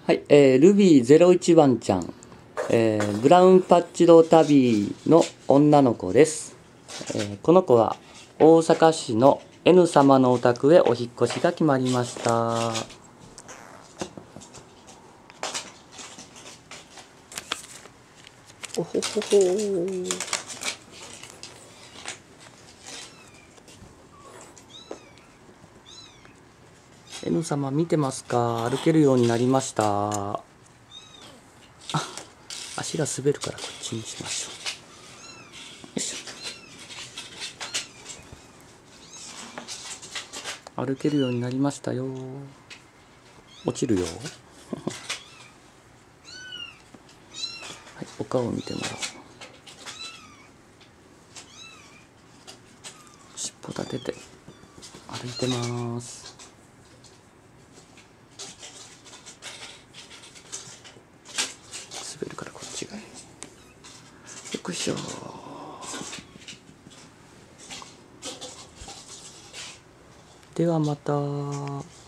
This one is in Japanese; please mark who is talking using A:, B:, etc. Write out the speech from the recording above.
A: はい、ルビー01番ちゃん、ブラウンパッチドタビーの女の子です。この子は大阪市の N 様のお宅へお引っ越しが決まりました。おほほほ。N 様見てますか？歩けるようになりました。足が滑るからこっちにしましょう。よいしょ。歩けるようになりましたよ。落ちるよ。はい、お顔を見てもらおう。尻尾立てて歩いてます。滑るからこっちがいい。よくしょ。ではまた。